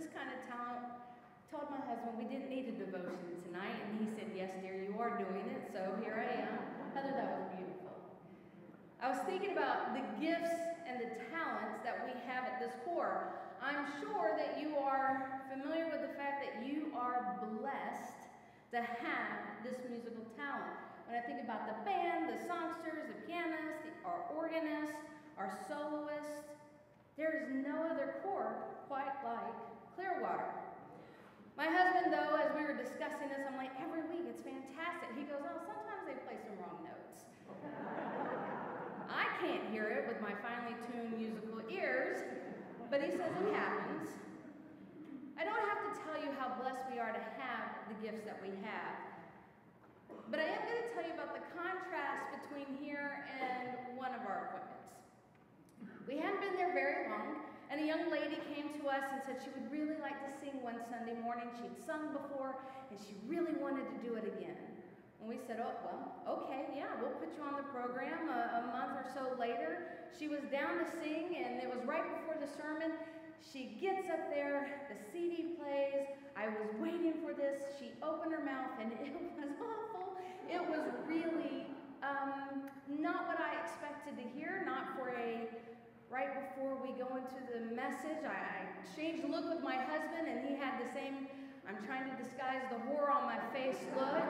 kind of talent. Told my husband we didn't need a devotion tonight, and he said, yes, dear, you are doing it, so here I am. Heather, that was beautiful. I was thinking about the gifts and the talents that we have at this corps. I'm sure that you are familiar with the fact that you are blessed to have this musical talent. When I think about the band, the songsters, the pianists, our organist, our soloist, there is no other corps quite like Clearwater. My husband, though, as we were discussing this, I'm like, every week it's fantastic. He goes, oh, sometimes they play some wrong notes. I can't hear it with my finely tuned musical ears, but he says it happens. I don't have to tell you how blessed we are to have the gifts that we have, but I am going to tell you about the contrast between here and one of our equipments. We hadn't been there very long, and a young lady came to us and said she would really like to sing one Sunday morning. She'd sung before, and she really wanted to do it again. And we said, oh, well, okay, yeah, we'll put you on the program. A month or so later, she was down to sing, and it was right before the sermon. She gets up there, the CD plays. I was waiting for this. She opened her mouth, and it was awful. It was really not what I expected to hear, not for a... Right before we go into the message, I exchanged a look with my husband, and he had the same, I'm trying to disguise the horror on my face look.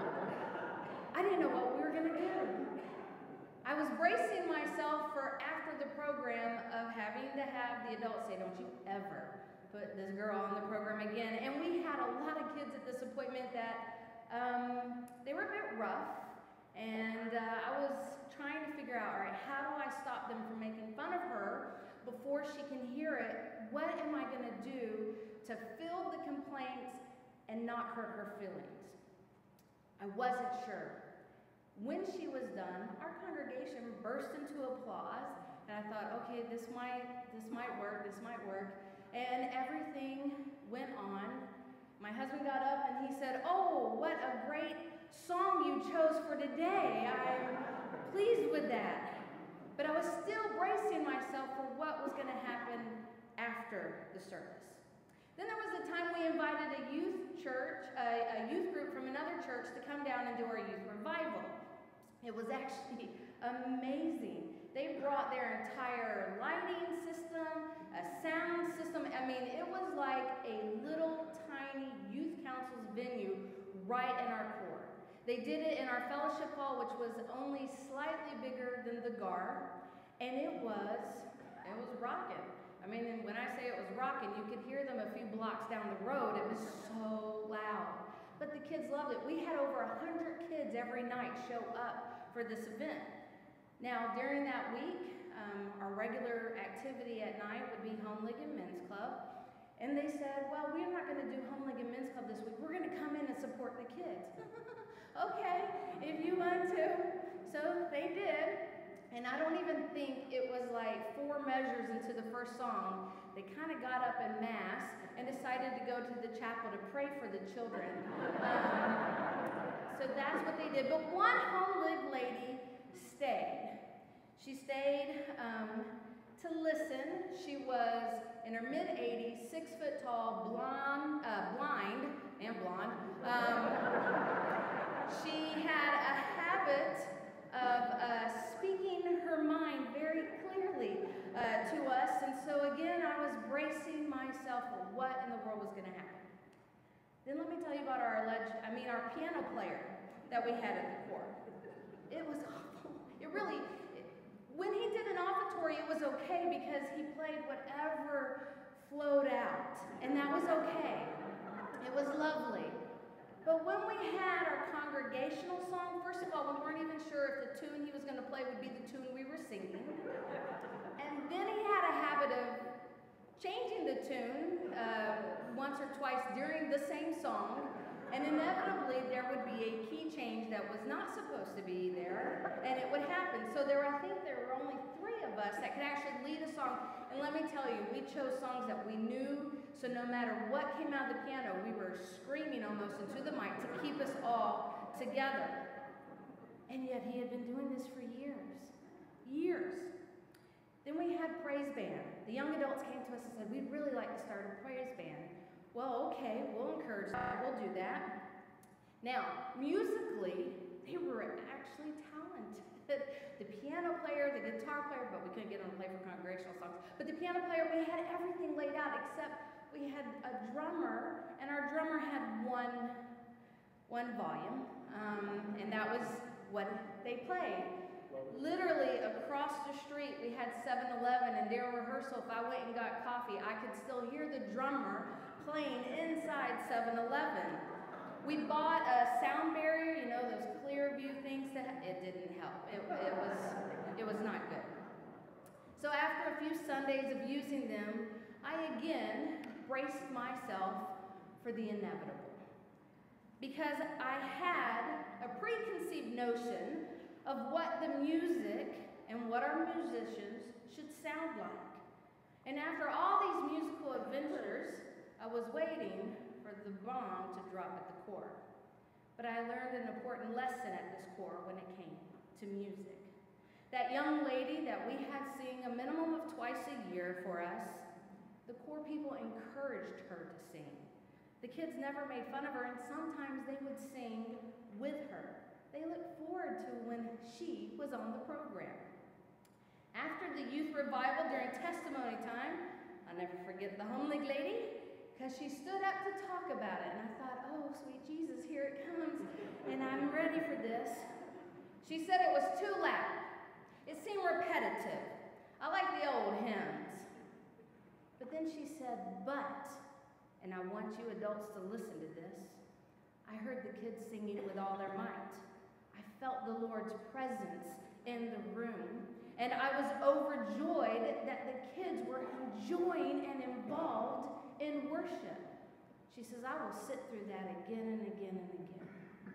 I didn't know what we were going to do. I was bracing myself for after the program of having to have the adults say, don't you ever put this girl on the program again. And we had a lot of kids at this appointment that they were a bit rough. And I was trying to figure out, all right, how do I stop them from making fun of her before she can hear it? What am I going to do to fill the complaints and not hurt her feelings? I wasn't sure. When she was done, our congregation burst into applause, and I thought, okay, this might work, this might work. And everything went on. My husband got up and he said, oh, what a great song you chose for today. I'm pleased with that. But I was still bracing myself for what was going to happen after the service. Then there was a time we invited a youth group from another church to come down and do our youth revival. It was actually amazing. They brought their entire lighting system, a sound system. I mean, it was like a little tiny youth council's venue right in our core. They did it in our fellowship hall, which was only slightly bigger than the GAR, and it was rocking. I mean, when I say it was rocking, you could hear them a few blocks down the road. It was so loud. But the kids loved it. We had over 100 kids every night show up for this event. Now, during that week, our regular activity at night would be Home League and Men's Club. And they said, well, we're not going to do Home League and Men's Club this week. We're going to come in and support the kids. Okay, if you want to. So they did. And I don't even think it was like 4 measures into the first song. They kind of got up en masse and decided to go to the chapel to pray for the children. So that's what they did. But one Home League lady stayed. She stayed to listen. She was in her mid-80s, 6 foot tall, blind and blonde. She had a habit of speaking her mind very clearly to us, and so again I was bracing myself for what in the world was going to happen. Then let me tell you about our piano player that we had at the corps. It was awful. When he did an offertory, it was okay because he played whatever flowed out, and that was okay. It was lovely. But when we had our congregational song, first of all, we weren't even sure if the tune he was going to play would be the tune we were singing. And then he had a habit of changing the tune once or twice during the same song, and inevitably there would be a key change that was not supposed to be there, and it would happen. So I think there were only 3 of us that could actually lead a song. And let me tell you, we chose songs that we knew, so no matter what came out of the piano, we were screaming almost into the mic to keep us all together. And yet he had been doing this for years. Then we had praise band. The young adults came to us and said, we'd really like to start a praise band. okay, we'll encourage that. We'll do that. Now, musically, they were actually talented. The piano player, the guitar player, but we couldn't get them to play for congregational songs. But the piano player, we had everything laid out except we had a drummer, and our drummer had one volume, and that was what they played. Literally across the street, we had 7-Eleven, and during rehearsal, if I went and got coffee, I could still hear the drummer playing inside 7-Eleven. We bought a sound barrier, you know, those clear view things. It didn't help. It was not good. So after a few Sundays of using them, I again braced myself for the inevitable. Because I had a preconceived notion of what the music and what our musicians should sound like. And after all these musical adventures, I was waiting for the bomb to drop at the core. But I learned an important lesson at this core when it came to music. That young lady that we had sing a minimum of twice a year for us, the core people encouraged her to sing. The kids never made fun of her, and sometimes they would sing with her. They looked forward to when she was on the program. After the youth revival during testimony time, I'll never forget the homely lady, because she stood up to talk about it, and I thought, oh, sweet Jesus, here it comes, and I'm ready for this. She said it was too loud. It seemed repetitive. I like the old hymns. But then she said, but, and I want you adults to listen to this, I heard the kids singing with all their might. I felt the Lord's presence in the room, and I was overjoyed that the kids were enjoying and involved in worship. She says, I will sit through that again and again and again.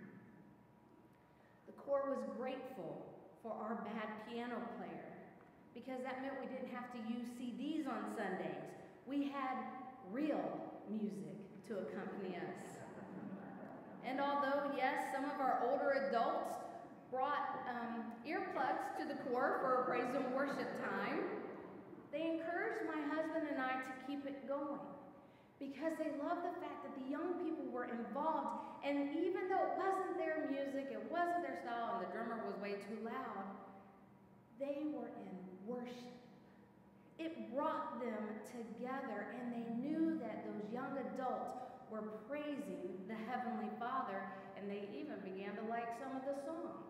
The core was grateful for our bad piano player because that meant we didn't have to use CDs on Sundays. We had real music to accompany us. And although, yes, some of our older adults brought earplugs to the core for a praise and worship time, they encouraged my husband and I to keep it going because they loved the fact that the young people were involved, and even though it wasn't their music, it wasn't their style, and the drummer was way too loud, they were in worship. It brought them together, and they knew that those young adults were praising the Heavenly Father, and they even began to like some of the songs.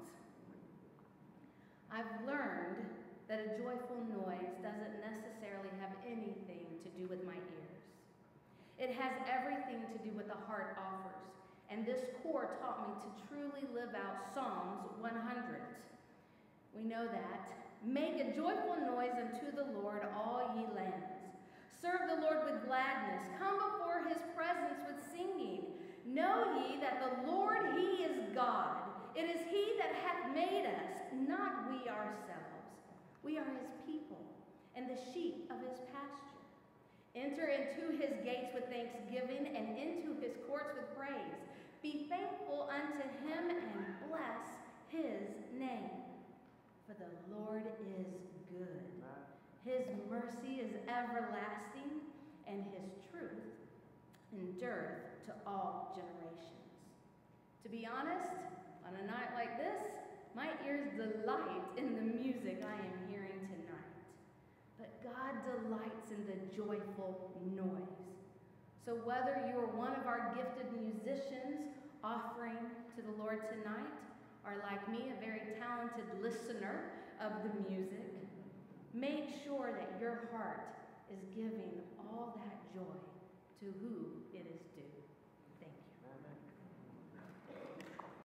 I've learned that a joyful noise doesn't necessarily have anything to do with my ears. It has everything to do with the heart offers, and this core taught me to truly live out Psalms 100. We know that. Make a joyful noise unto the Lord, all ye lands. Serve the Lord with gladness. Come before his presence with singing. Know ye that the Lord, he is God. It is he that hath made us, not we ourselves. We are his people and the sheep of his pasture. Enter into his gates with thanksgiving and into his courts with praise. Be thankful unto him and bless his name. For the Lord is good. His mercy is everlasting, and his truth endureth to all generations. To be honest, on a night like this, my ears delight in the music I am hearing tonight. But God delights in the joyful noise. So whether you are one of our gifted musicians offering to the Lord tonight, or like me, a very talented listener of the music, make sure that your heart is giving all that joy to who it is due.